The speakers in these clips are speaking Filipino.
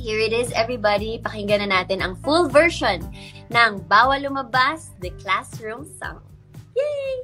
Here it is, everybody. Pakinggan na natin ang full version ng Bawal Lumabas, the classroom song. Yay!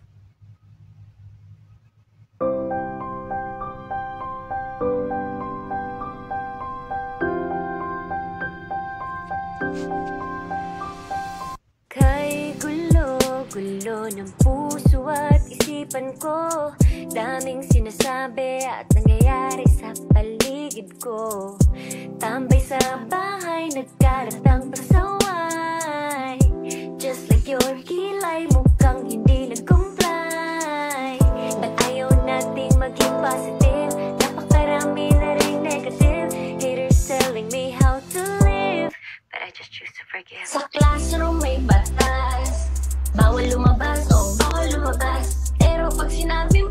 Kay gulo-gulo ng puso at isipan ko, daming sinasabi at nangyayari sa paligid ko. Tambay sa bahay, nagkalat ang pasaway. Just like your kilay, mukhang hindi nag-comply. Ba't ayaw nating maging positive? Napakarami na rin negative. Haters telling me how to live, but I just choose to forgive. Sa classroom may batas, bawal lumabas, oh bawal lumabas. Pero pag sinabing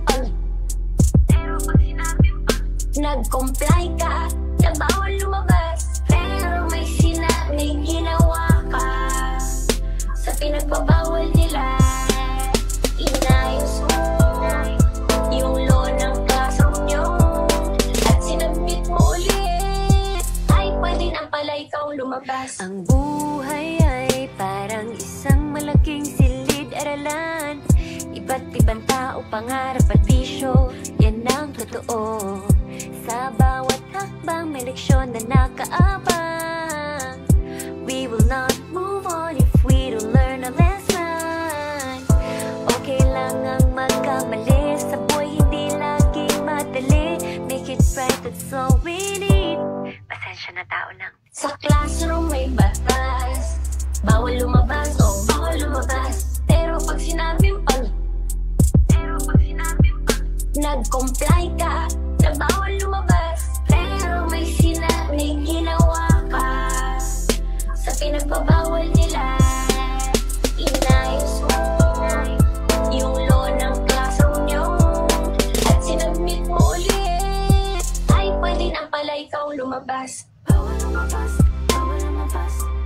nag-comply ka, na bawal lumabas. Pero may sinabing ginawa ka, sa pinagbabawal nila, inayos mo yung law ng classroom nyo, at sinabit mo ulit, ay pwede na pala ikaw lumabas. Ang buhay ay parang isang malaking silid-aralan. Iba't ibang tao, pangarap at bisyo, yan ang totoo. Sa bawat hakbang may leksyon na nakaabang. We will not move on if we don't learn a lesson. Okay lang ang magkamali, sa buhay hindi laging madali. Make it right, that's all we need. Pasensya na, tao lang. Sa classroom may batas, bawal lumabas, oh bawal lumabas. Pero pag sinabing nag-comply ka, na bawal lumabas. Pero may sinabing ginawa ka, sa pinagbabawal nila, inayos mo yung law ng classroom nyo, at sinabit mo ulit, ay pwede na pala ikaw lumabas. Bawal lumabas, bawal lumabas.